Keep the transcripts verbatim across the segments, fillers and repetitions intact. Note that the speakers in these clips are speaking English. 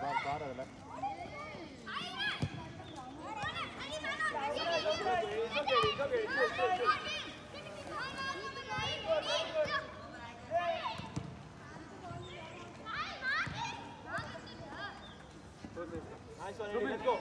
Nice one, Eddie. Let's go.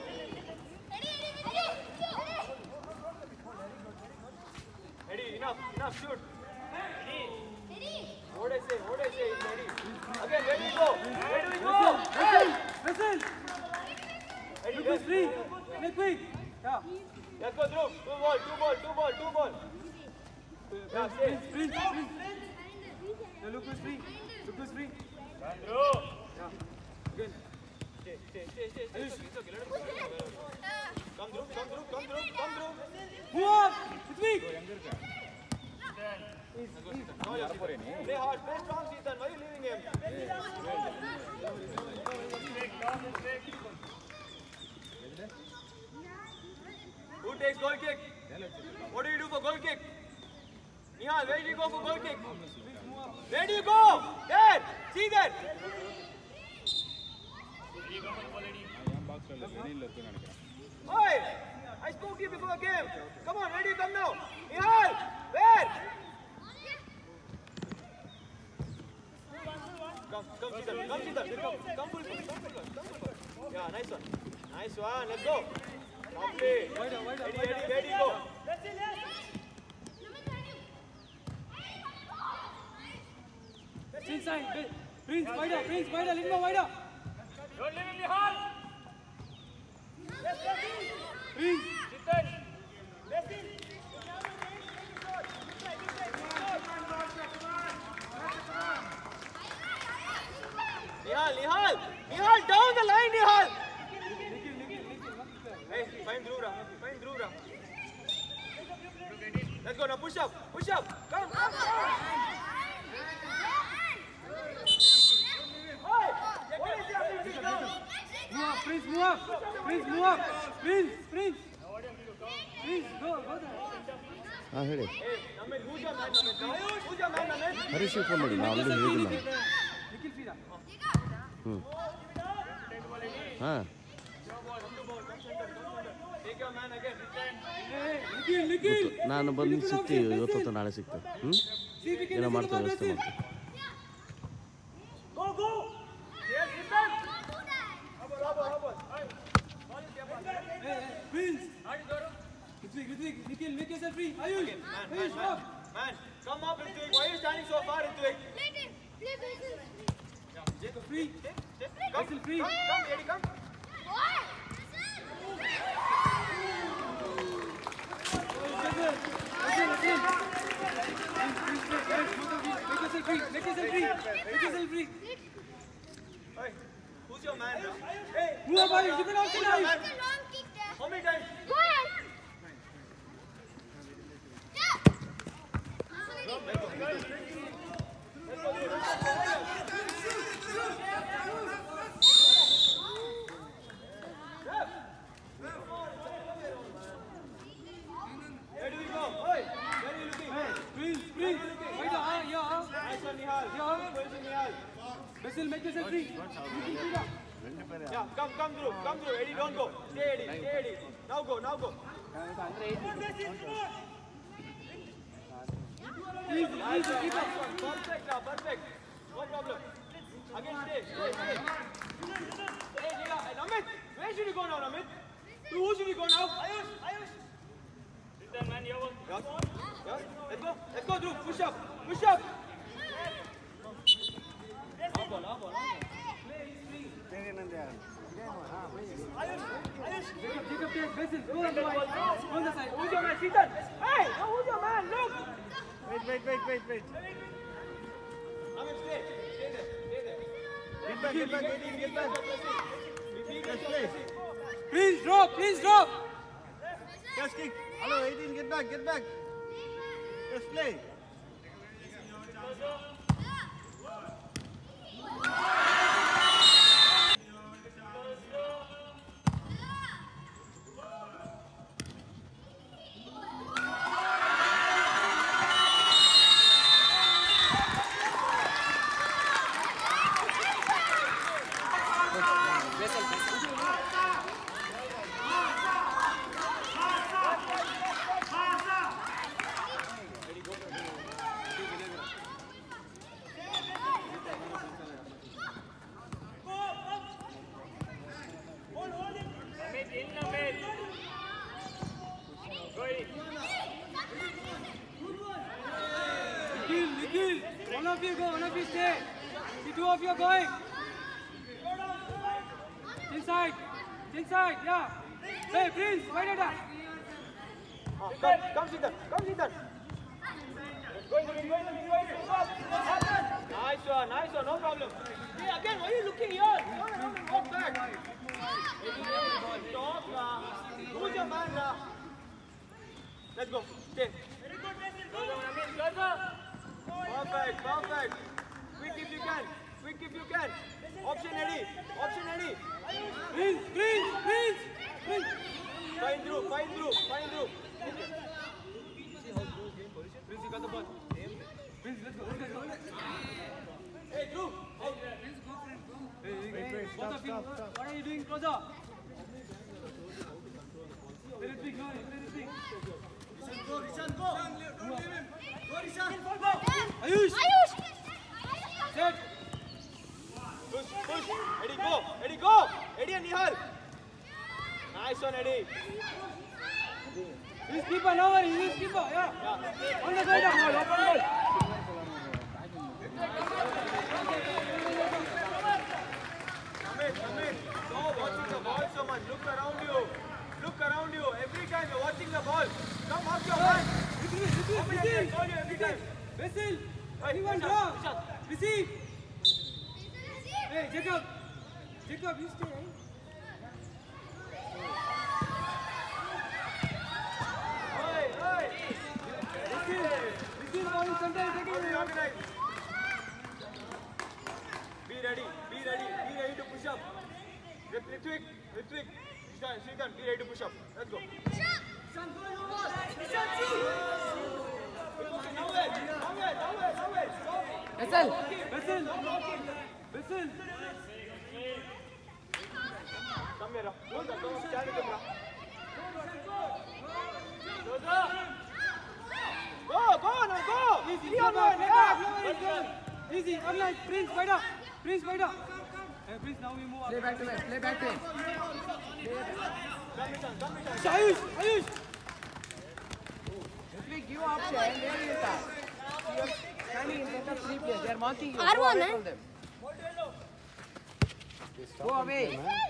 Eddie, enough, enough, shoot. Eddie. What I say, what I say, Eddie. Again, where do we go? Where do we go? Listen, listen. Eddie, Look who's free. Make quick. Yeah. Let's go through. Two ball, two ball, two ball, two ball. Yeah, stay. Sprint, sprint. Yeah, look who's free. Look who's free. Run through. Yeah. Again. Stay, stay, stay, stay. It's okay, it's okay. Let him go. Come through, come through, come through, come through. Move up. It's weak. Play hard, play strong, Ethan. Why are you leaving him? Who takes goal kick? What do you do for goal kick? Nihal, where do you go for goal kick? Where do you go? There! See that? Oi! I spoke to you before the game. Come on, where do you come now? Nihal! Where? Come, come, Siddharth. Come, Siddharth. Come, come full, come full, come full. Yeah, nice one. Nice one. Let's go. Lovely. Ready, ready, ready, go. Inside. Prince, wider. Prince, wider. Little more wider. Don't leave him behind. Prince. Siddharth. Nihal, Nihal, Nihal, down the line, Nihal. Hey, find Dhruv, find Dhruv. Let's go now, push up, push up. Come, come, come. Hey, what is happening? Move up, Prince, move up. Prince, move up. Prince, Prince. Prince, go, go there. Ah, ಹೇಳಿ. Hey, Namit, who's your man, Namit? Who's your man, Namit? Harish phone ಮಾಡಿ ನಾವು ಅಲ್ಲಿ ಹೇಳಿಲ್ಲ. ನಿಖಿಲ್ ಫೀರಾ. ಹ್ಮ್. ಹಾ. Take your man again. Nikhil, Nikhil. ನಾನು ಬಂದು ಸಿಗ್ತೀವಿ ಇವತ್ತು ಅಥವಾ ನಾಳೆ ಸಿಗ್ತೇವೆ. ಹ್ಮ್. ಏನೋ ಮಾಡ್ತೇವೆ ವ್ಯವಸ್ಥೆ ಮಾಡ್ತೇವೆ. Go, go. Yes, Siddharth. Hubble, hubble, hubble. Hey, Prince. Ritwik, Ritwik, Nikhil, make yourself free. Ayush, Man, man, Ayush, man, up. man, come up, Ritwik. Why are you standing so far, Ritwik? Jacob, free. Come, Vessel, free. come, come, Eddie, come. Vessel, Vessel, Vessel. Prince, Prince, Prince, both of you. Make yourself free, make yourself free, make yourself free. Hey, who's your man, bro? Hey, Move up, Ayush, you can also who's your man? Ayush. How many times? Go ahead. Where do we go? Hey, where are you looking? Hey, Prince, Prince. Wait, ah, yeah, ah. nice one, Nihal. Yeah. Position, Nihal. Vessel, make yourself free. Nikhil, free now. Yeah, come, come through, come through. Eddie, don't go. Stay, Eddie, stay, Eddie. Now go, now go. Easy, easy, keep up. Perfect, now, perfect. No problem. Again, stay, stay, stay. Hey, Nila, hey, Namit, where should you go now, Namit? To who should you go now? Ayush, Ayush. Sit there, man, you one. Yes, yes. Let's go, let's go, Dhruv. Push up, push up. Up ball, up ball, up ball. Jacob, Jacob, take Vessel. Go on the wide. Go on the side. Who's your man? Siddharth. Hey, now who's your man? Look. Wait, wait, wait, wait, wait. Namit, stay. Stay there. Stay there. Get back, get back, get, get back. Yes, play. Please drop, please drop. Yes, kick. Hello, eighteen, get back, get back. Yes, play. of you go, one of you stay. The two of you are going. Inside, inside, yeah. Hey, Prince, why did that? Ah, come, come, Siddhar, come, Siddhar. Go in the wing, go in the wing, go in the wing. Nice one, nice one, no problem. Hey, again, why are you looking here? Turn around and walk back. Stop, lah. Who's your man, lah? Let's go. Stay. Perfect, perfect. Quick if you can. Quick if you can. Option Eddie. Option Eddie. Prince, Prince, Prince, Prince. Find through, find through, find through. Prince, you got the ball. Prince, let's go, let's go. Hey, through. Hey, hey, hey, both of you, what are you doing closer? Let it big, no, let it big. Go, Rishan, go. Don't leave him. Go, Rishan. Ayush! Ayush! Set! Push, push. Eddie, go. Eddie, go. Eddie and Nihal. Nice one, Eddie. He's keeper, no worry, he's keeper, yeah. Yeah. On the side, open goal. Amit, Amit, stop watching the ball so much. Look around you. Look around you. Every time you're watching the ball. Come off your man. Receive, receive, Open your receive. hands, all you every time. Vessel, Hey, anyone Rishan, draw. Rishan. Receive. Hey, Jacob. Jacob, you stay, right? Hey, hey. Receive. Receive, ball in center, take Be it. organized. Be ready. Be ready. Be ready to push up. Ritwik, Ritwik. Rishan, Srikan, be ready to push up. Let's go. Nowhere, nowhere, nowhere, nowhere. Vessel. Vessel. Vessel. Come here, Raf. Closer, come on, stand with him, Raf. Closer. Go, go, now go. Easy, Be go on back, one, go yeah. back, no worries, go. Easy, online, Prince, wide up. Prince, wide up. Hey, Prince, now we move up. Play back to him, play back to him. Come, Rishan, come, Rishan. Ayush, Ayush. If we give option, they will attack. You are standing in front of three players. They are marking you. R Go one, away eh? from them. Go away.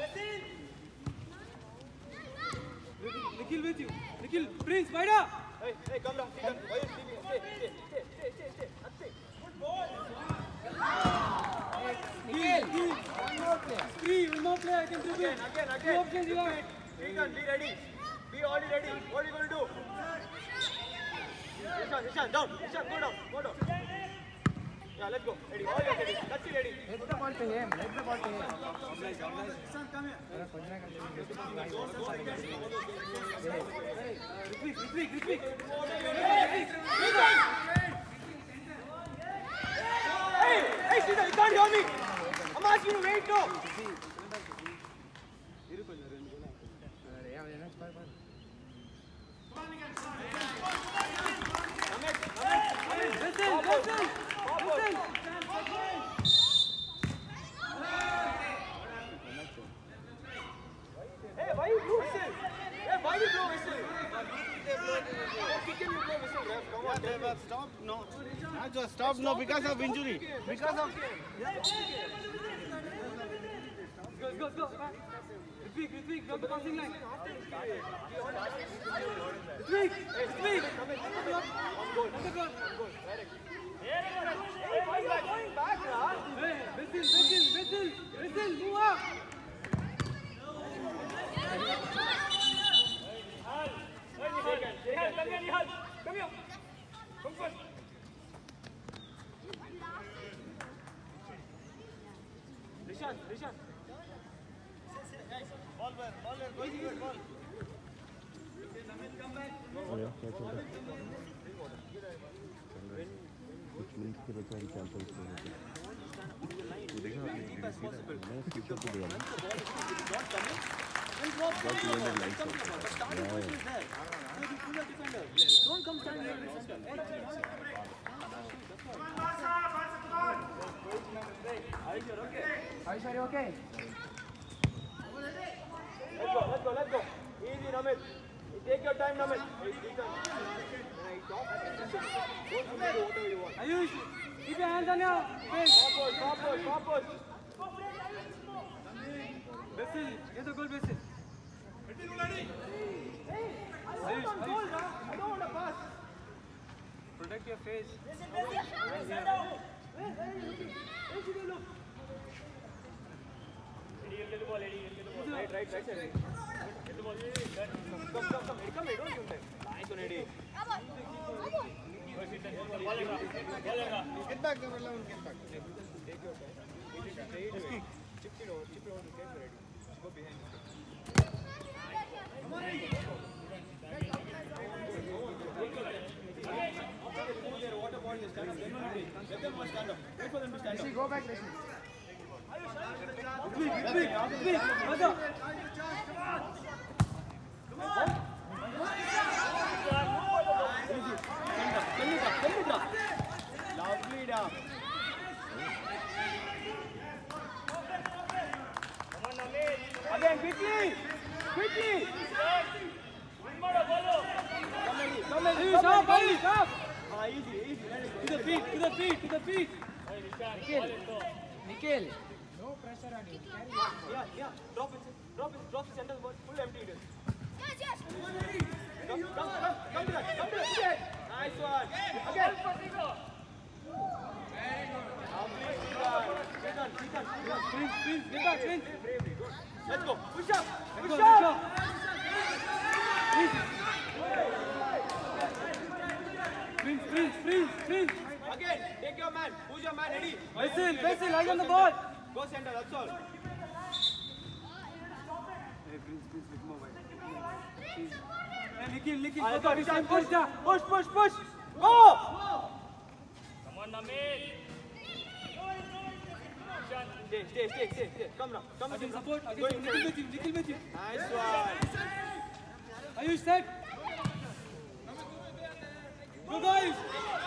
Nikhil with you. Nikhil, Prince, wide up. Hey, hey, come down, Srikan. Why are you sleeping? Stay, stay, stay, stay, stay, stay. That's it. Nikhil, one more player. Three, one more player, I can dribble. Again, again, Two again. options you have. Srikan, be ready. Be already ready. What are you going to do? Rishan, Rishan, down. Rishan, go down. Go down. Yeah, let's go. Ready. All your ready. That's it, ready. Let the ball to him. Let the ball to him. Ritwik, Ritwik, Ritwik. Hey, hey, Sridhar, you can't hear me. I'm asking you to wait, no. Vessel, Vessel, Vessel. Hey, why you blow whistle? Hey, why you blow whistle? Oh, kick him, you blow whistle, ref. Come on, tell me. Stop, no. I just stopped, no, because of injury. Because of... Go, go, go. Back. Ritwik, Ritwik, drop the passing line. Ritwik, Ritwik. Underground. Hey, why you going back, man? Hey, Vessel, Vessel, Vessel, Vessel, move up. Nihal, come here, Nihal. Come here. Come first. Rishan, Rishan. Ball where? Ball where? Going good, ball. अरे क्या चल रहा है कुछ minute के बाद सारी कैंपल हो गई तो देखा आपने मैं स्किपर को दिया ना बहुत ही अंदर light Don't come stand here in the center. Are you sure you're okay? Let's go, let's go, let's go. Easy, Namit. Take your time, Namit. Hey, Srikan. When I talk, don't you do whatever you want. Ayush, Keep your hands on your face. Forward, forward, forward. Basil, get the goal, Basil. I don't want goal, bro. I don't want to pass. Protect your face. Where, where are you looking? Where should you look? Get the ball, Eddie. Get the ball. Right, right, right side. Get the ball. Come, come, come, come. Eddie, come, Eddie. Don't give him time. Nice one, Eddie. Get back, number eleven, get back. Take your time. Chip it over, chip it over to get ready. Go behind. Come on, Eddie. Remove their water bottle, stand up. Let them all stand up. Wait for them to stand up. Go back, listen. Big, big, big. Mother. Lovely down. Again, quickly! Quickly! Come Eddie, come Eddie, Ayush, come up, Eddie. Ayush, up. Ah, easy, easy. Let it To go. the feet, to the feet, to the feet. Nikhil. Nikhil. No pressure on you. Carry it. Yeah, yeah. Drop it, drop it, drop the center ball. Full empty it is. Yes, yes. Come, come, come, come to that, come to that. Yes. Nice one. Again. Lovely, Sridhar. Sridhar, Sridhar, Sridhar. Prince, Prince, get back, Prince. Bravery, good. Let's go. Push up. Let's Push go, let's up. go. Prince. Prince, Prince, Prince, Prince. Again, take your man. Who's your man, Eddie? Basil, Basil, eye on the ball. Go center, that's all. Hey, Prince, Prince, look more wide. Please. Hey, Nikhil, Nikhil, Ah, go let's go, back, Vishal, push push, down. push, push, push. Go! Stay, stay, stay, stay, stay. Come now, come Again, now. support, Go again, in, Nikhil with you, Nikhil with you. nice one. Ayush, set. Go, guys.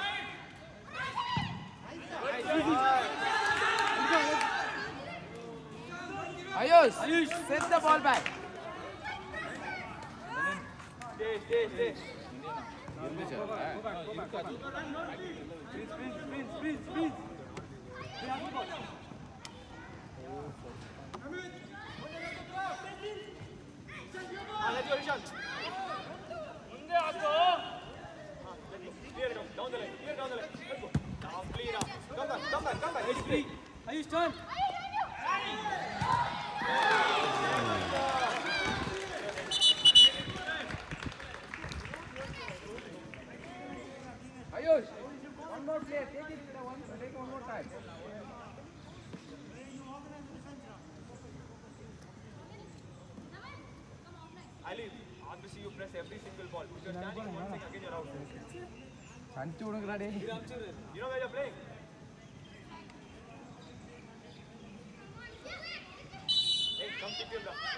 Nice one. Ayush. Ayush. Set the ball back. Stay, stay, stay. Prince, Prince, Prince, Prince, Prince. Ah, let's go, Vishal. Clear it out. Down the line. Clear down the line. Let's go. Now, clear up. Come back, come back, come back. It's free. Ayush, turn. Ayush. One more play. Take it. One, take one more time. Ali, I want to see you press every single ball. If you're standing one thing, again you're out. Sanchu udukra de. You know where you're playing? Hey, come pick your ball.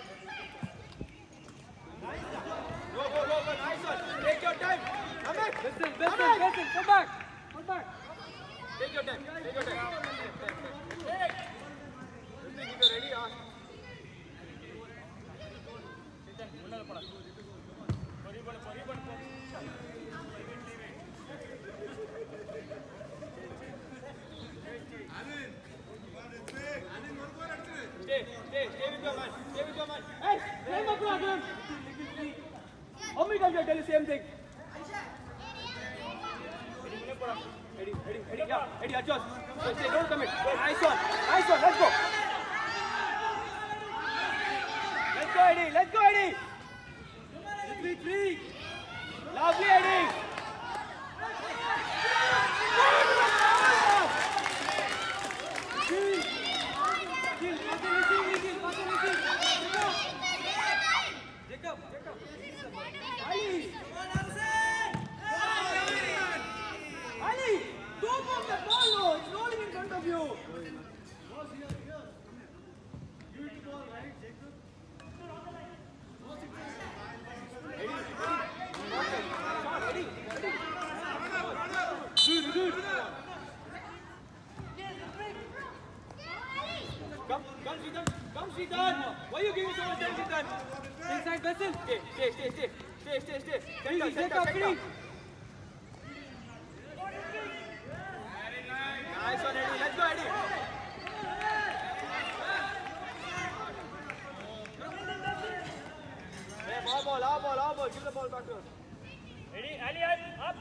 Go, go, go, go. Nice one. Take your time. Come back. Basil, Basil, Basil, come back. Come back. Take your time. Take your time. Hey. You think if you're ready, huh? Stay, stay, stay with your man. Stay with your man. Hey, same problem. How many times I tell you same thing? Eddie, Eddie, Eddie, yeah, Eddie, adjust. So stay, don't commit. Nice one, nice one. Let's go. Let's go, Eddie. Let's go, Eddie. Three, three. Lovely, Eddie. Nikhil. Nikhil, Basil, Nikhil, Nikhil, Basil, Nikhil. Jacob, Jacob. Ali. Ali, don't move the ball, no. It's rolling in front of you. Good, good. Come, come, Sridhar. Come, Sridhar. Why are you giving so much time, Sridhar? Inside, Basil. Stay, stay, stay, stay. Stay, stay, stay. Center, Easy, center, Jacob, center. free. ball. Give the ball back to us. Ready? Ali, up.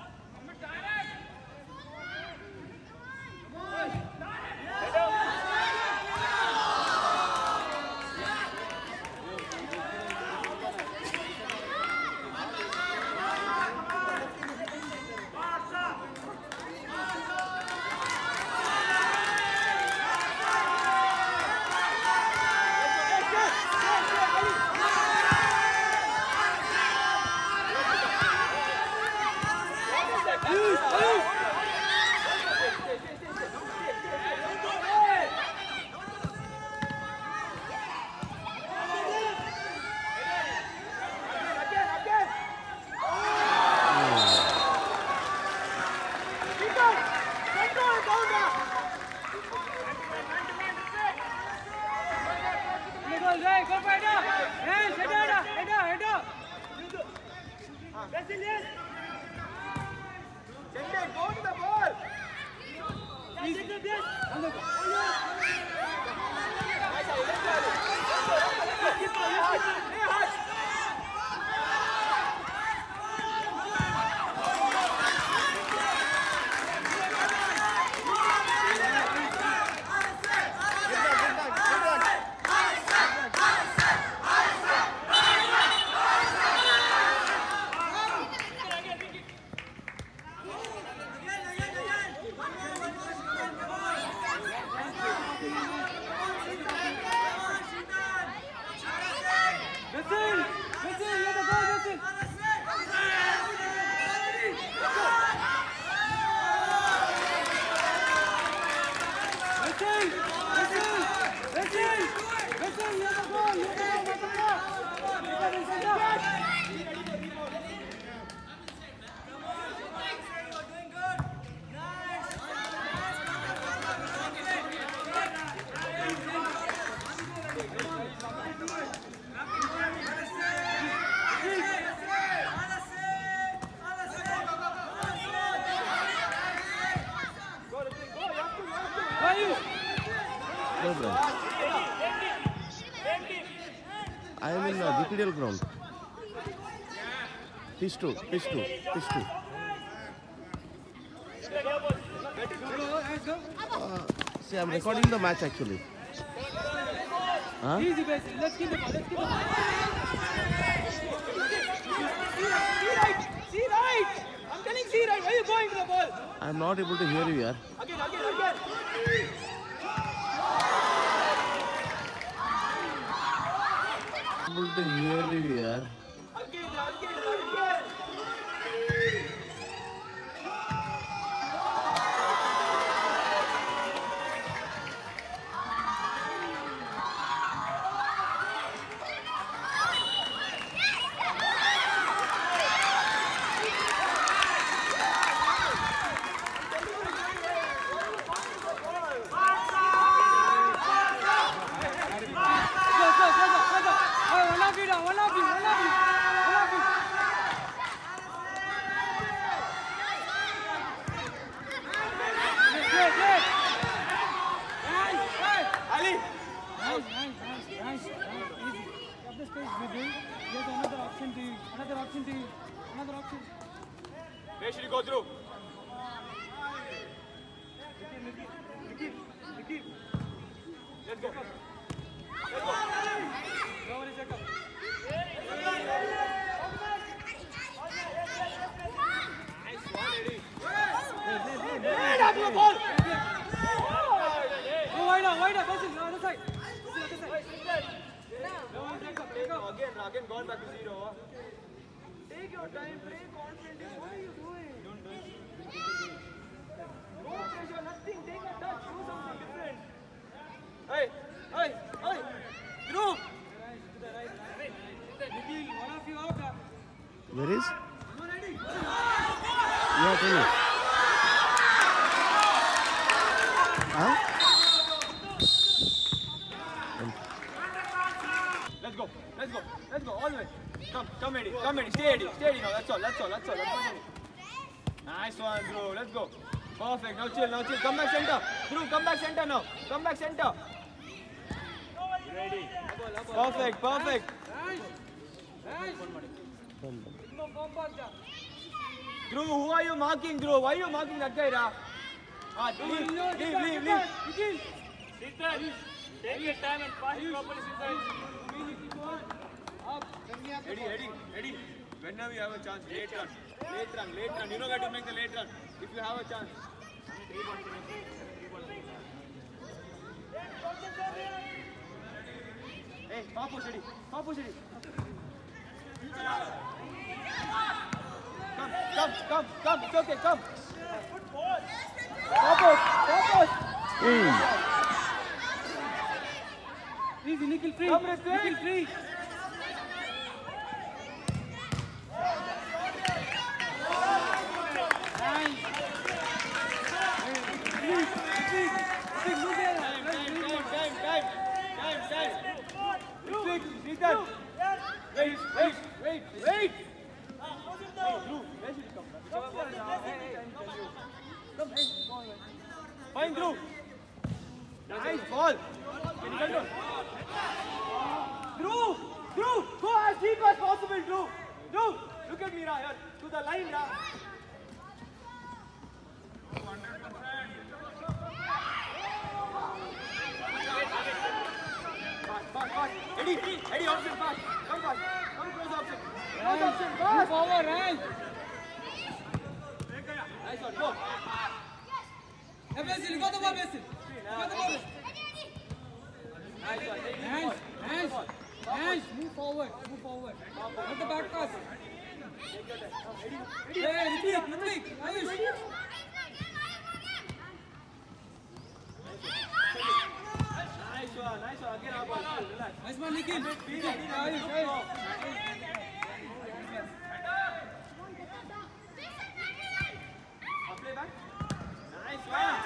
I am in uh, D P D L ground. Pitch two, pitch two, pitch two. Uh, see, I'm recording the match actually. Huh? Easy, basic. Let's keep it. Let's keep it. See right! See right! I'm telling see right! Where are you going to the ball? I'm not able to hear you here. Again, again, again! Able to hear you here. Again, again, again! Where should you go through? Let's go. Let's go. Nice one, Eddie. Hey, after the ball. Go wide out, wide out. Basil, the other side. Again, again, gone back to zero. Take your time, play confidently. What are you doing? Don't do it. No pressure, nothing. Take a touch, do something different. Hey, hey, hey, through. One of you out. Where is? Yeah, tell me. Huh? Let's go, let's go, let's go, all the way. Come, come Eddie, come Eddie, stay Eddie, stay Eddie now, that's all, that's all, that's all, that's all. Nice one, bro, let's go. Perfect, now chill, now chill, come back center. Drew, come back center now, come back center. Ready. Perfect, perfect. Come on. Dhruv, who are you marking, Dhruv? Why are you marking that guy, Ra? Ah, leave, leave, leave, leave. Siddharth, take your time and pass it properly, Siddharth. Eddie, Eddie, Eddie. Whenever you have a chance, late run, late run, late run. You know where to make the late run. If you have a chance. Hey, far push, Eddie. Far push, Eddie. Come, come, come, come. It's okay, come. Far push, far push. Easy, nickel free. Come, Ritik. Nickel free. Wait, wait, wait, wait! Hey, Dhruv, where should you come from? Come, hey, fine, Dhruv. Nice ball. Can you control? Dhruv, Dhruv, go as deep as possible, Dhruv. Dhruv, look at me, Ra, here, to the line, Ra. Fast, fast, fast. Eddie, Eddie, option fast. Come fast. Come close option. Close option, fast. Move forward, Ryan. Nice one, go. Hey, Basil, you got the ball, Basil. You got the ball. Nice one. Take the Hands, ball. hands, hands. Move forward, move forward. Not the back pass. Hey, Ritik, Ritik, Ayush. Nice one, nice one. Again, our ball. Relax. Nice man, Nikhil. Nikhil, Ayush, Ayush. Play back. Nice one.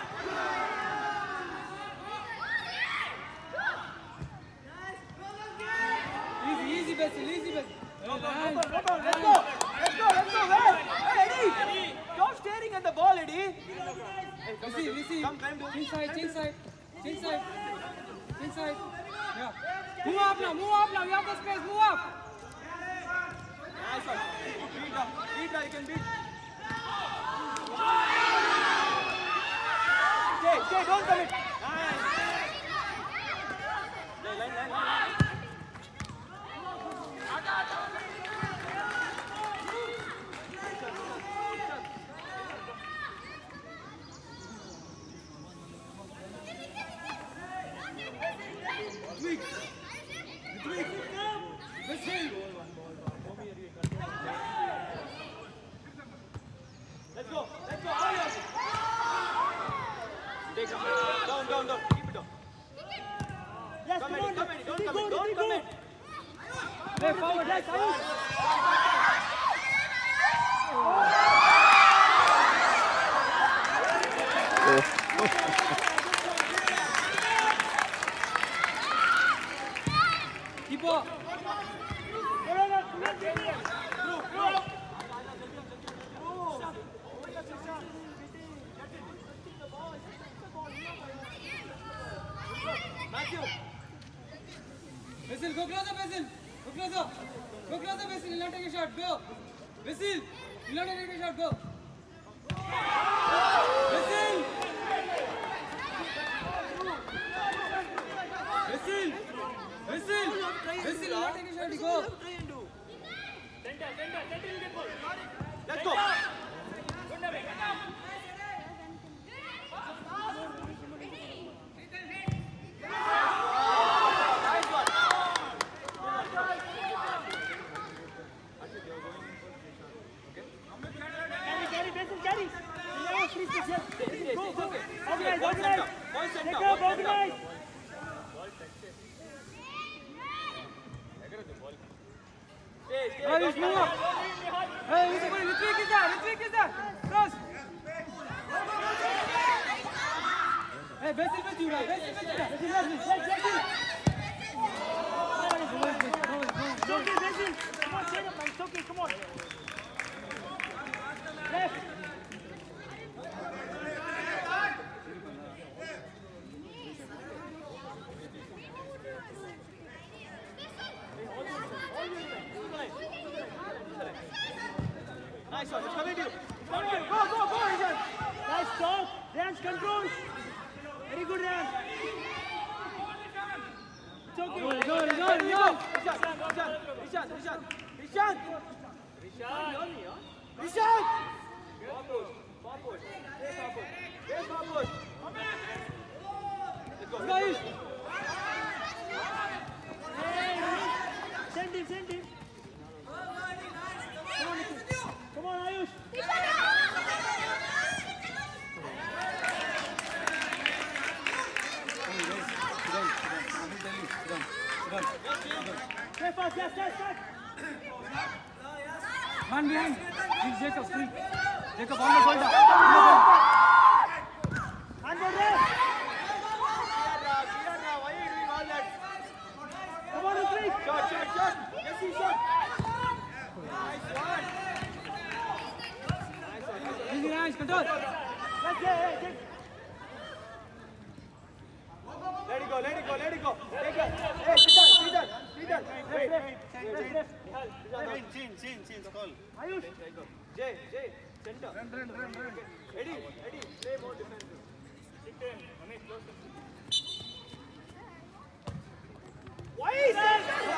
Easy, easy, Basil, easy, Basil. Let's go, let's go, let's go, let's go. Hey, Eddie, stop staring at the ball, Eddie. Hey, come, Receive, receive. come, climb to Chin side, chin side, chin side, chin side. Yeah. Move up now, move up now. You have the space, move up. Nice one. Beat up, beat up, you can beat. Stay, stay, don't commit. Nice. Line, line, line, line. Tweak. Tweak. Basil. Let's go, let's go. All yours. Take it. Down, down, down. Keep it down. Yes, Come, come Eddie, on. come, Eddie. Don't Eddie, commit, go, don't Eddie, go. commit. Play forward, Yes, Ayush. Keep up. No, no, no. Through, through. Matthew. Basil, go closer, Basil. Go closer. Go closer, Basil. You'll not take a shot. Go. Basil, you'll not take a shot. Go. Basil. Basil. Basil. Basil, you'll not take a shot. Go. Center, center, center, you get ball. Let's go. Nice one. Carry, carry, Basil, carry. Yeah, please, please, yes. It's Go, go. okay. Organize, Ball organize. center, ball center, Take ball up, center. organize. Stay, stay, Ayush, don't move commit. up. Hey, who's the ball? Ritik is there. Ritik is there. Cross. Hey, Basil with you, right? Basil with you. Basil, Basil, yes, Basil. It's okay, Basil. Come on, stand up, man. It's okay, come on. Left. Nice one. It's coming to you. It's coming to you. Go, go, go, Ishan. Guys, stop. Dance control. Very good dance. It's okay. Go, go, go, go. Ishan, Ishan, Ishan, Ishan. Ishan. Ishan. Far push. Far push. Stay far push. Stay far push. Let's go. Guys. Send him, send him. Come on, come on, Ayush. Stay fast, yes, yes, yes. Man behind. He's Jacob, free. Jacob on the ball down. And the rest. Why are you doing all that? Come on, three. Shot, shot, shot. Yes, he shot. Nice one. Nice one. Easy hands, control. Yes, yeah, yeah, take. Let it go, let it go, let it go. Take it. Hey, sit down, sit down, sit down. Wait, wait, wait. Change, change, change, change, call. Ayush. Jay, Jay, center. Run, run, run, run. Eddie, Eddie, play more defensive. Why is that?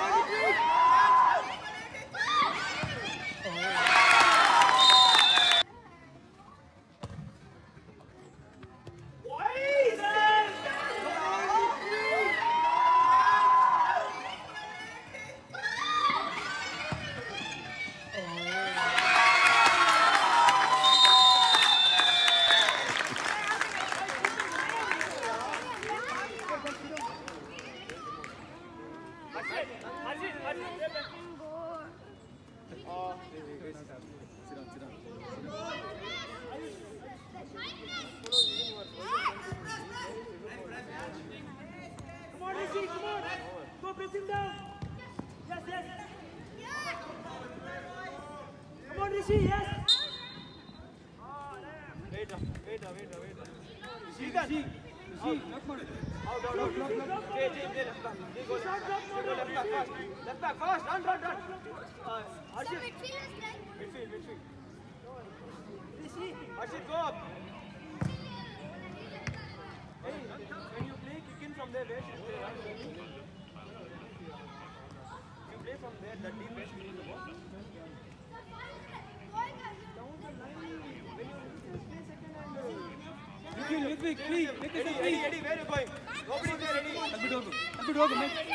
Quick, free. Make Eddie, it Eddie, free. Eddie, where are you going? Nobody there, Eddie. Help it over. Help it over, man. Listen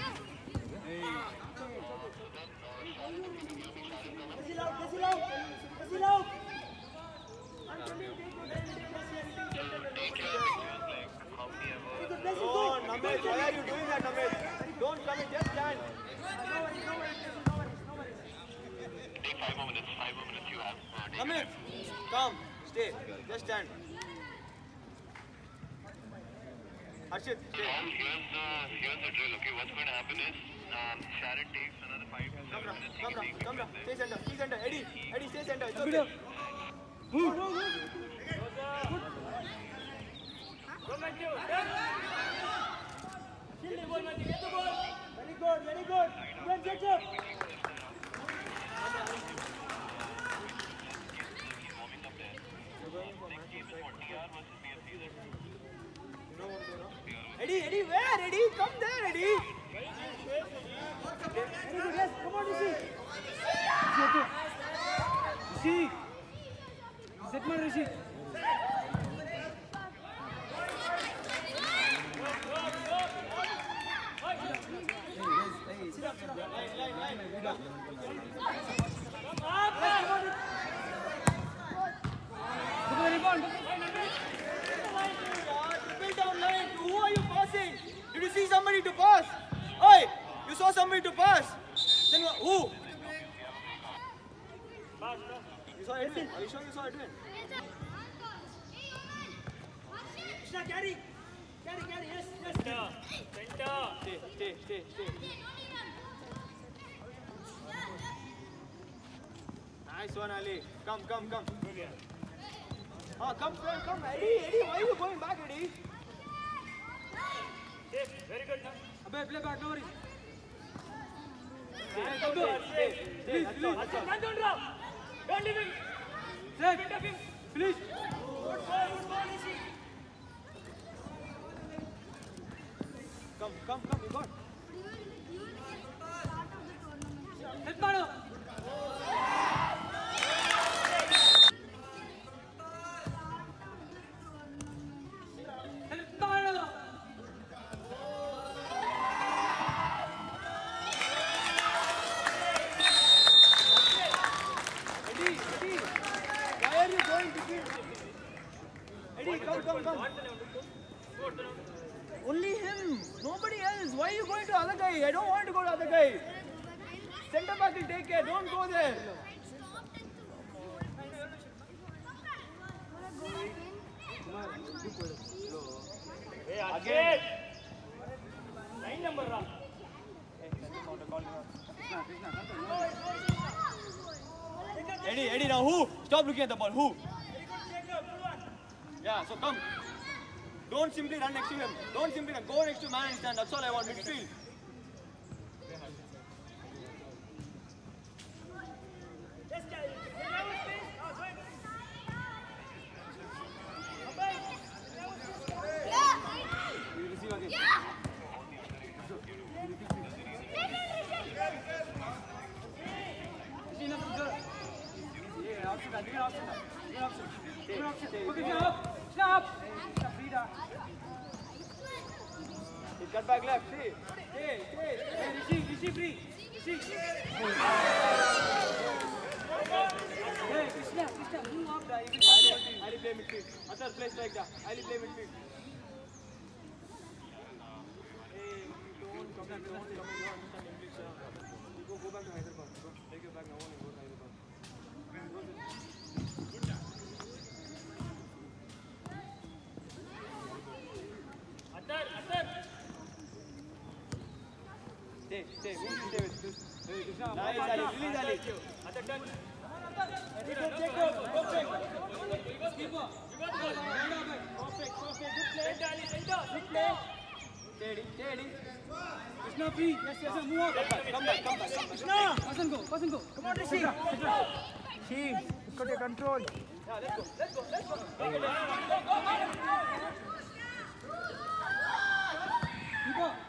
out, listen out, listen out. I'm coming, Oh, Namit, why are you doing that, Namit? Don't come in, just stand. Take five more minutes, five more minutes you have. Uh, Namit, come, stay, just stand. Harshit, stay. Now, here's the, here's the drill, okay? What's going to happen is, um, Sharon takes another five to Come seven down, minutes. come down, come down. Stay center, stay center. Eddie, Eddie, stay center. It's Help it okay. up. Move. Very good, very good. Good, good, good. Eddie, Eddie, where? Eddie, come there, Eddie. Very good, yes. Come on, Rishi. Rishi. Set man, Rishi. Who are you passing? Did you see somebody to pass? Oi, you saw somebody to pass. Then who? You saw Edwin? Are you sure you saw Edwin? Krishna, carry. Carry, carry, yes, yes. Stay, stay, stay, stay. Nice one, Ali. Come, come, come. Ah, come, come, come. Eddie, Eddie, why are you going back, Eddie? Very good. Abhay, play back, no worries. Stay, stay, stay, stay. That's all, that's all. Don't leave him. Set. Front of him. Finish. Good ball, good ball, easy. Come, come, come, you got. Set ಮಾಡು. Set ಮಾಡು. Eddie, Eddie, why are you going between? Eddie, come, come, come. Only him, nobody else. Why are you going to the other guy? I don't want to go to the other guy. Center back will take care. Don't go there. Hey, again. Nine number, Ram. Eddie, Eddie, now who? Stop looking at the ball. Who? Yeah, so come. Don't simply run next to him. Don't simply run. Go next to man and stand. That's all I want. Midfield. You receive again. Yeah, option. Good option. Good option. Good option. Okay, stop. Stop. Cut back left. See. Stay. Stay. Hey, Rishi, Rishi free. Rishi. Hey, Krishna, Krishna, move up. I will play midfield. Other place like that. I will play midfield. Hey, don't come back. Don't come back. You don't understand English. You go, go back to Hyderabad. Go. Take your bag now and go to Hyderabad. Stay, stay. Who will stay with? Nice, Ali. Release Ali. Attack done. Take off, take off. Perfect. Keep up. Perfect, perfect. Good play. Center, Ali. Center. Good play. Steady, steady. Krishna free. Yes, yes, sir. Move up. Come back, come back, come back. Krishna. Pass and go, pass and go. Come on, Rishi. She, got your control. Yeah, let's go, let's go, let's go. Take it down. Keep up.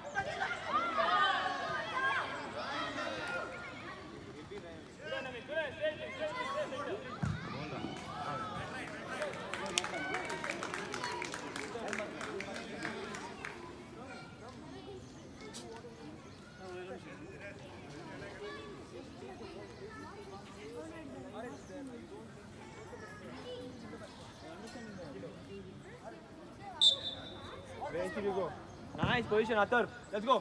Where should you go? Nice position, Atar. Let's go.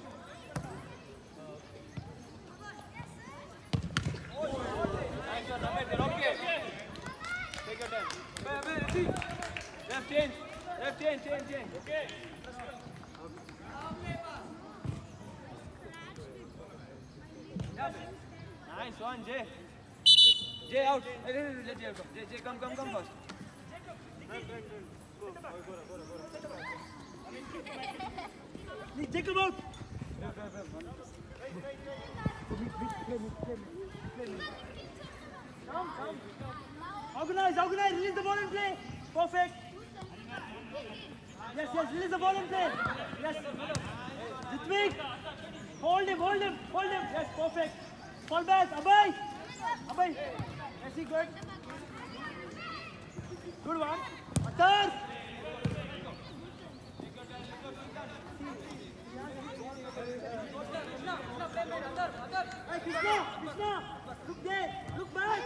Nice one, Ahmed. You're okay. Take your time. Where, where, Rishi? Left change. Left change, change, change. Okay. Nice one, Jay. Jay out. Let Jay come. Jay, Jay, come, come, come first. Take him out. Organize, organize, release the ball and play. Perfect. Yes, yes, release the ball and play. Yes. Ritwik. Hold him, hold him, hold him. Yes, perfect. Fall back. Abhay. Abhay. Yes, he good. Good one. Atar. Hey, Krishna, Krishna, look there, look back.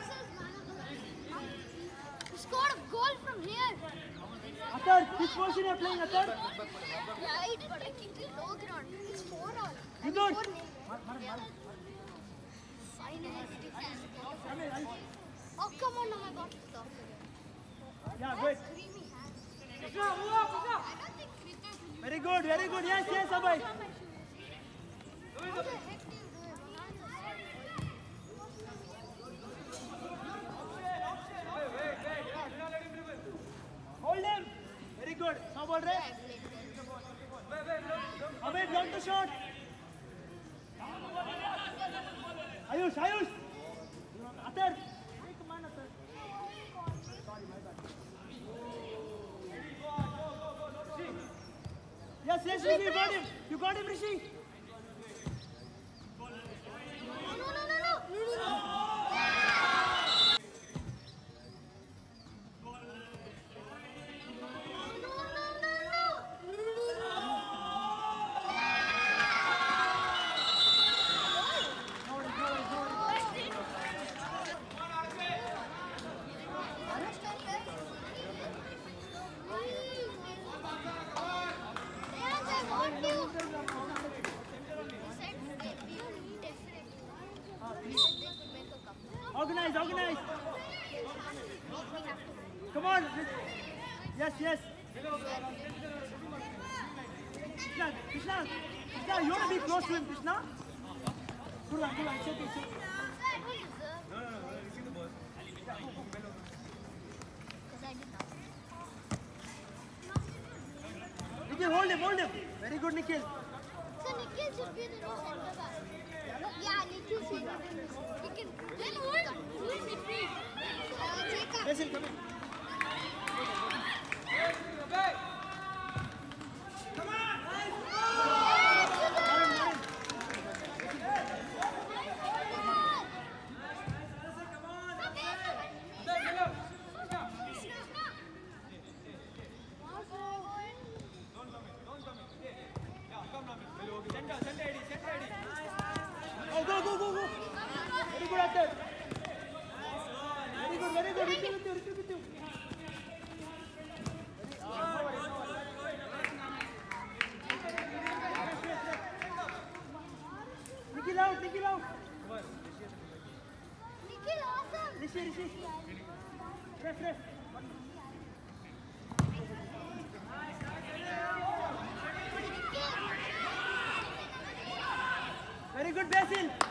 You scored a goal from here. Atar, which position are you playing, Atar? Right, but I kicked it low ground. It's four all. You don't. Finally, oh, come on, now I got to stop. Yeah, good. Creamy hand. Krishna, move up, Krishna. I don't think Krishna will Very good, very good. Yes, yes, Abhay. How the heck do you do it? Hold him. Very good. Now ball right. Abhay, block the shot. Ayush, Ayush. Atar. Come on, Atar. Rishi, you got him. You got him, Rishi. No, no, no, no, no, no, no. Organize, organize. Come on. Yes, yes. Krishna, Krishna, Krishna, you want to be close to him, Krishna? Good one, good one. Check it, check it. Nikhil, hold him, hold him. Very good, Nikhil. So Nikhil should be the new center back. Yeah, Nikhil should be the new center. He can then hold. Who is midfield? Uh, Jacob. Basil, come in. Oh, go, go, go, go. Very good at that. Very good, very good. With you, with you, with you, with you. Nikhil out, Nikhil out. Nikhil, awesome. Rishi, Rishi. Ref, ref. Very good, Basil.